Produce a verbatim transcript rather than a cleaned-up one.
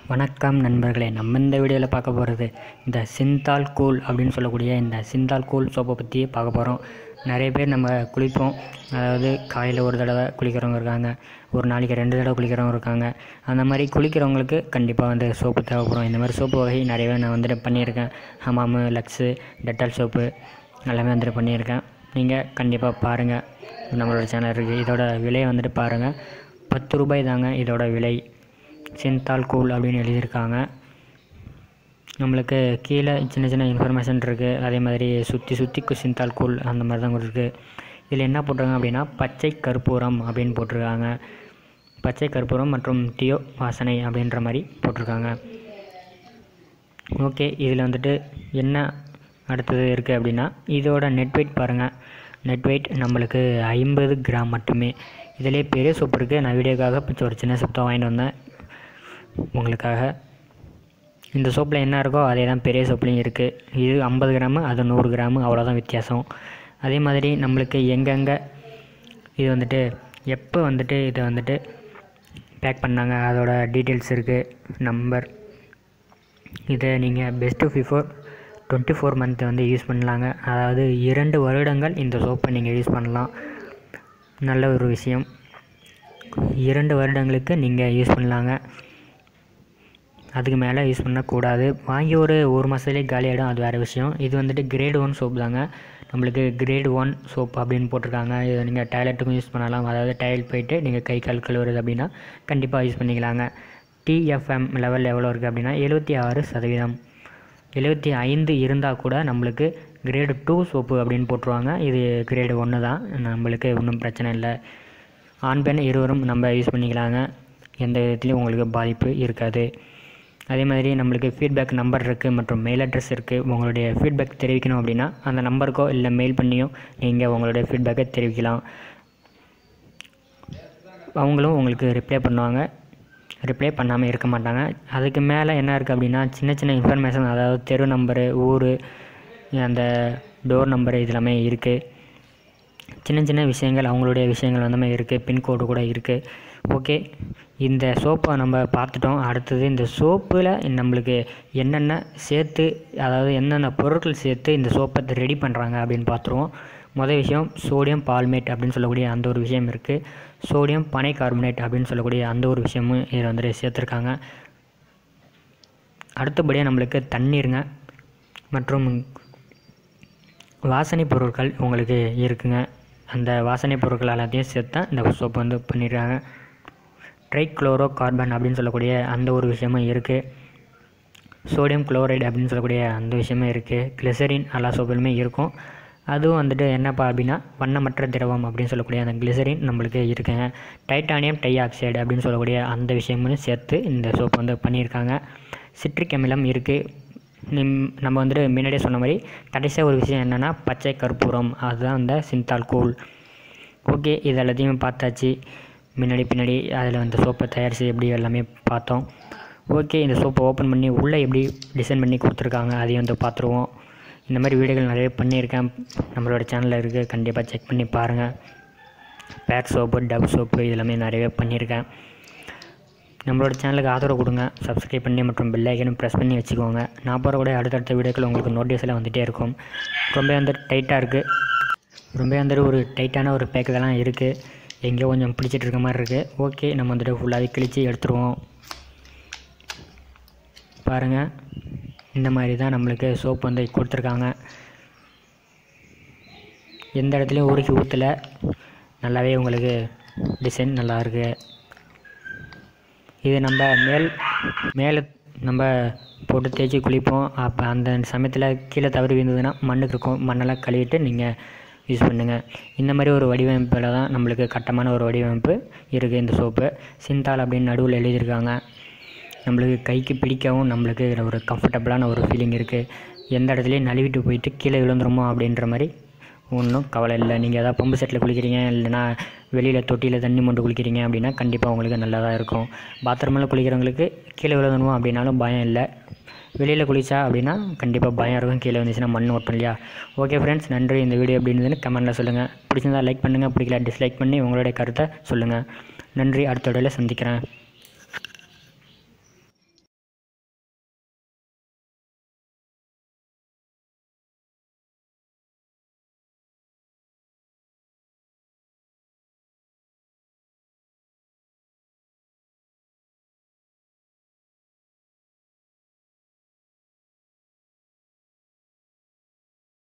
வணக்கம் நண்பர்களே, நம்ம இந்த வீடியோவில் பார்க்க போகிறது இந்த சிந்தால் கூல் அப்படின்னு சொல்லக்கூடிய இந்த சிந்தால் கூல் சோப்பை பற்றி பார்க்க போகிறோம். நிறைய பேர் நம்ம குளிப்போம், அதாவது காலையில் ஒரு தடவை குளிக்கிறவங்க இருக்காங்க, ஒரு நாளைக்கு ரெண்டு தடவை குளிக்கிறவங்க இருக்காங்க. அந்த மாதிரி குளிக்கிறவங்களுக்கு கண்டிப்பாக வந்து சோப்பு தேவைப்படும். இந்த மாதிரி சோப்பு வகை நிறையவே நான் வந்துட்டு பண்ணியிருக்கேன். ஹமாமு, லக்ஸு, டெட்டால் சோப்பு எல்லாமே வந்துட்டு பண்ணியிருக்கேன். நீங்கள் கண்டிப்பாக பாருங்கள், நம்மளோட சேனல் இருக்குது. இதோட விலையை வந்துட்டு பாருங்கள், பத்து ரூபாய் தாங்க இதோட விலை. சிந்தால் கூல் அப்படின்னு எழுதியிருக்காங்க. நம்மளுக்கு கீழே சின்ன சின்ன இன்ஃபர்மேஷன் இருக்குது. அதே மாதிரி சுற்றி சுற்றி சிந்தால் கூல் அந்த மாதிரி தான் இருக்குது. இதில் என்ன போட்டிருக்காங்க அப்படின்னா பச்சை கற்பூரம் அப்படின்னு போட்டிருக்காங்க. பச்சை கற்பூரம் மற்றும் டியோ வாசனை அப்படின்ற மாதிரி போட்டிருக்காங்க. ஓகே, இதில் வந்துட்டு என்ன அடுத்தது இருக்குது அப்படின்னா இதோட நெட் வெயிட் பாருங்கள். நெட் வெயிட் நம்மளுக்கு ஐம்பது கிராம் மட்டுமே. இதிலே பெரிய சோப்பு இருக்குது. நான் வீடியோக்காக இப்போ ஒரு சின்ன சோப்பு தான் வாங்கிட்டு வந்தேன் உங்களுக்காக. இந்த சோப்பில் என்ன இருக்கோ அதே தான் பெரிய சோப்புலையும் இருக்குது. இது ஐம்பது கிராமு, அது நூறு கிராமு, அவ்வளோதான் வித்தியாசம். அதே மாதிரி நம்மளுக்கு எங்கெங்கே இது வந்துட்டு எப்போ வந்துட்டு இதை வந்துட்டு பேக் பண்ணாங்க அதோட டீட்டெயில்ஸ் இருக்குது, நம்பர். இதை நீங்கள் best before twenty four month வந்து யூஸ் பண்ணலாங்க. அதாவது இரண்டு வருடங்கள் இந்த சோப்பை நீங்கள் யூஸ் பண்ணலாம். நல்ல ஒரு விஷயம். இரண்டு வருடங்களுக்கு நீங்கள் யூஸ் பண்ணலாங்க, அதுக்கு மேலே யூஸ் பண்ணக்கூடாது. வாங்கி ஒரு ஒரு மாதத்துலேயே காலி ஆகிடும், அது வேறு விஷயம். இது வந்துட்டு கிரேட் ஒன் சோப் தாங்க. நம்மளுக்கு கிரேட் ஒன் சோப் அப்படின்னு போட்டிருக்காங்க. இதை நீங்கள் டாய்லெட்டுக்கும் யூஸ் பண்ணலாம். அதாவது டாய்லெட் போயிட்டு நீங்கள் கை கால் கழுவுறது அப்படின்னா கண்டிப்பாக யூஸ் பண்ணிக்கலாங்க. டிஎஃப்எம் லெவல் எவ்வளோ இருக்குது அப்படின்னா எழுபத்தி ஆறு சதவீதம். எழுபத்தி ஐந்து இருந்தால் கூட நம்மளுக்கு கிரேடு டூ சோப்பு அப்படின்னு போட்டுருவாங்க. இது கிரேடு ஒன்று தான், நம்மளுக்கு ஒன்றும் பிரச்சனை இல்லை. ஆண் பெண் இருவரும் நம்ம யூஸ் பண்ணிக்கலாங்க, எந்த விதத்துலையும் உங்களுக்கு பாதிப்பு இருக்காது. அதே மாதிரி நம்மளுக்கு ஃபீட்பேக் நம்பர் இருக்குது மற்றும் மெயில் அட்ரஸ் இருக்குது. உங்களுடைய ஃபீட்பேக் தெரிவிக்கணும் அப்படின்னா அந்த நம்பருக்கோ இல்லை மெயில் பண்ணியோ நீங்கள் உங்களுடைய ஃபீட்பேக்கை தெரிவிக்கலாம். அவங்களும் உங்களுக்கு ரிப்ளை பண்ணுவாங்க, ரிப்ளை பண்ணாமல் இருக்க மாட்டாங்க. அதுக்கு மேலே என்ன இருக்குது அப்படின்னா சின்ன சின்ன இன்ஃபர்மேஷன், அதாவது தெரு நம்பரு, ஊர், அந்த டோர் நம்பரு இதெல்லாமே இருக்குது. சின்ன சின்ன விஷயங்கள், அவங்களுடைய விஷயங்கள் வந்தமே இருக்குது. பின்கோடு கூட இருக்குது. ஓகே, இந்த சோப்பை நம்ம பார்த்துட்டோம். அடுத்தது இந்த சோப்பில் நம்மளுக்கு என்னென்ன சேர்த்து, அதாவது என்னென்ன பொருட்கள் சேர்த்து இந்த சோப்பை ரெடி பண்ணுறாங்க அப்படின்னு பார்த்துருவோம். மொதல் விஷயம் சோடியம் பால்மேட் அப்படின்னு சொல்லக்கூடிய அந்த ஒரு விஷயம் இருக்குது. சோடியம் பனை கார்பனேட் அப்படின்னு சொல்லக்கூடிய அந்த ஒரு விஷயமும் இதில் வந்துட்டு சேர்த்துருக்காங்க. அடுத்தபடியாக நம்மளுக்கு தண்ணீருங்க மற்றும் வாசனை பொருட்கள் உங்களுக்கு இருக்குங்க. அந்த வாசனை பொருட்கள் எல்லாத்தையும் சேர்த்தா இந்த சோப்பு வந்து பண்ணிடுறாங்க. ட்ரைக்ளோரோ கார்பன் அப்படின்னு சொல்லக்கூடிய அந்த ஒரு விஷயமும் இருக்குது. சோடியம் குளோரைடு அப்படின்னு சொல்லக்கூடிய அந்த விஷயமும் இருக்குது. கிளிசரின் எல்லா சோப்புலுமே இருக்கும். அதுவும் வந்துட்டு என்னப்பா அப்படின்னா வண்ணமற்ற திரவம் அப்படின்னு சொல்லக்கூடிய அந்த கிளிசரின் நம்மளுக்கு இருக்குங்க. டைட்டானியம் டை ஆக்சைடு அப்படின்னு சொல்லக்கூடிய அந்த விஷயமும் சேர்த்து இந்த சோப்பு வந்து பண்ணியிருக்காங்க. சிட்ரிக் அமிலம் இருக்குது. நிம் நம்ம வந்துட்டு முன்னாடியே சொன்ன மாதிரி கடைசியாக ஒரு விஷயம் என்னென்னா பச்சை கற்பூரம், அதுதான் அந்த சிந்தால் கூல். ஓகே, இது எல்லாத்தையும் பார்த்தாச்சு. முன்னாடி பின்னாடி அதில் அந்த சோப்பை தயாரித்து எப்படி எல்லாமே பார்த்தோம். ஓகே, இந்த சோப்பை ஓப்பன் பண்ணி உள்ளே எப்படி டிசைன் பண்ணி கொடுத்துருக்காங்க அதையும் வந்து பார்த்துருவோம். இந்த மாதிரி வீடியோகள் நிறைய பண்ணியிருக்கேன், நம்மளோட சேனலில் இருக்குது, கண்டிப்பாக செக் பண்ணி பாருங்கள். பேக் சோப்பு, டவ் சோப்பு இதெல்லாமே நிறையவே பண்ணியிருக்கேன். நம்மளோட சேனலுக்கு ஆதரவு கொடுங்க, சப்ஸ்கிரைப் பண்ணி மற்றும் பெல் ஐக்கனும் ப்ரெஸ் பண்ணி வச்சுக்கோங்க. நான் போகிறக்கூடிய அடுத்தடுத்த வீடியோக்கள் உங்களுக்கு நோட்டீஸில் வந்துகிட்டே இருக்கும். ரொம்ப வந்து டைட்டாக இருக்குது, ரொம்ப வந்துட்டு ஒரு டைட்டான ஒரு பேக்கு இதெல்லாம் இருக்குது. எங்கேயோ கொஞ்சம் பிடிச்சிட்டு இருக்க மாதிரி இருக்குது. ஓகே, நம்ம வந்துட்டு ஃபுல்லாகவே கிழிச்சு எடுத்துருவோம். பாருங்கள், இந்த மாதிரி தான் நம்மளுக்கு சோப்பு வந்து கொடுத்துருக்காங்க. எந்த இடத்துலையும் உருக்கி ஊற்றலை, நல்லாவே உங்களுக்கு டிசைன் நல்லா இருக்குது. இது நம்ம மேல் மேலே நம்ம போட்டு தேய்ச்சி குளிப்போம். அப்போ அந்த சமயத்தில் கீழே தவறி விழுந்ததுன்னா மண்ணுக்கு இருக்கும், மண்ணெல்லாம் கழுவிட்டு நீங்கள் யூஸ் பண்ணுங்கள். இந்த மாதிரி ஒரு வடிவமைப்பில் தான் நம்மளுக்கு கட்டமான ஒரு வடிவமைப்பு இருக்குது இந்த சோப்பு. சிந்தால் அப்படின்னு நடுவில் எழுதியிருக்காங்க. நம்மளுக்கு கைக்கு பிடிக்கவும் நம்மளுக்கு ஒரு கம்ஃபர்டபுளான ஒரு ஃபீலிங் இருக்குது. எந்த இடத்துலையும் நழுவிட்டு போயிட்டு கீழே விழுந்துருமோ அப்படின்ற மாதிரி ஒன்றும் கவலை இல்லை. நீங்கள் எதாவது பம்பு செட்டில் குளிக்கிறீங்க, இல்லைனா வெளியில் தொட்டியில் தண்ணி மொண்டு குளிக்கிறீங்க அப்படின்னா கண்டிப்பாக உங்களுக்கு நல்லா தான் இருக்கும். பாத்ரூமில் குளிக்கிறவங்களுக்கு கீழே விழுந்துருமோ அப்படின்னாலும் பயம் இல்லை. வெளியில் குளிச்சா அப்படின்னா கண்டிப்பாக பயம் இருக்கும், கீழே வந்துச்சுன்னா மண் ஒட்டும் இல்லையா. ஓகே ஃப்ரெண்ட்ஸ், நன்றி. இந்த வீடியோ எப்படி இருந்ததுன்னு கமெண்ட்டில் சொல்லுங்கள். பிடிச்சிருந்தால் லைக் பண்ணுங்கள், பிடிக்கல டிஸ்லைக் பண்ணி உங்களுடைய கருத்தை சொல்லுங்கள். நன்றி. அடுத்த வீடியோவில் சந்திக்கிறேன்.